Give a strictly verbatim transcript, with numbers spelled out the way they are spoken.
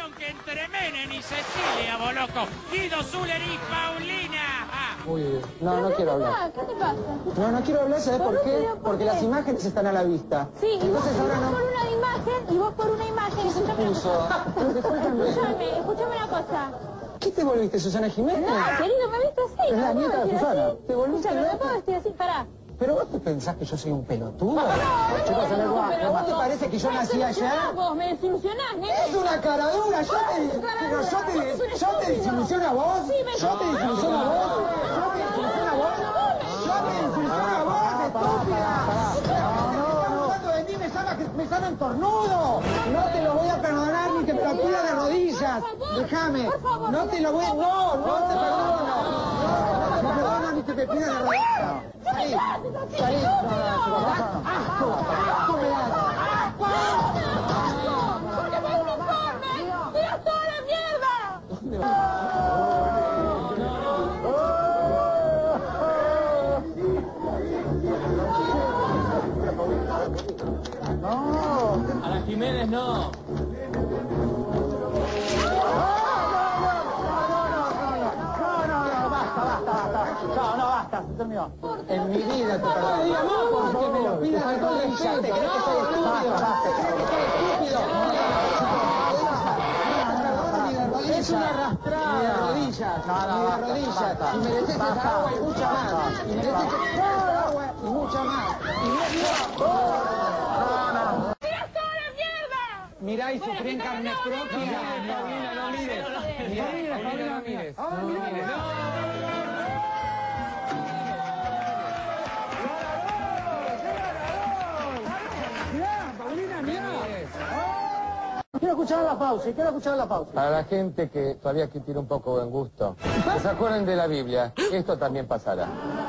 Atención que entre Menem y Cecilia, boloco, Guido Zuller y Paulina. Ah. Uy, uy, no, no quiero hablar. ¿Qué te pasa? No, no quiero hablar, ¿sabes por qué? Porque las imágenes están a la vista. Sí, y vos, entonces ahora vos no... por una imagen, y vos por una imagen... Escuchame una puso? cosa. Escuchame, escuchame una cosa. ¿Qué te volviste, Susana Jiménez? No, querido, me viste así. Es la no nieta puedo de vestir Susana. así. Te volviste Escuchame, no loca. puedo vestir así, pará. ¿Pero vos te pensás que yo soy un pelotudo? No, no, Chicos, en el no, guapo. pero ¿No te vos- parece que yo me nací allá? desilusionás vos, me desilusionás, nene. Es una caradura, yo te... Caradura, Pero yo te... vos sos un Yo te estúpido. desilusiono a vos. Sí, me- Yo te desilusiono a vos. Yo te desilusiono a vos. Yo te desilusiono a vos, estúpida. Están hablando de mí, me llaman, me llaman tornudo. No te lo voy a perdonar ni que te lo pida de rodillas. Déjame. No te lo voy a... No, no te perdono. No, no te perdono ni que te pida de rodillas. Salí, salí. Asco, asco me das. ¿Por qué me uniforme? ¡Tiras toda la mierda! A la Jiménez no. No, no, basta, se terminó. En mi vida te perdono. Porque me lo pidas de rodillas. ¿Te crees que soy estúpido? ¿Te crees que soy estúpido? Es una arrastrada. Ni de rodillas. Ni de rodillas. Y mereces esa agua y mucha más. Y mereces esa agua y mucha más. Y no, ¡Tiras toda la mierda! mirá y sufrí en carne propia. Paulina, no mires. Mirá, Paulina, no mires. No mires. Quiero escuchar la pausa, quiero escuchar la pausa. Para la gente que todavía que tiene un poco de buen gusto, que se acuerden de la Biblia, esto también pasará.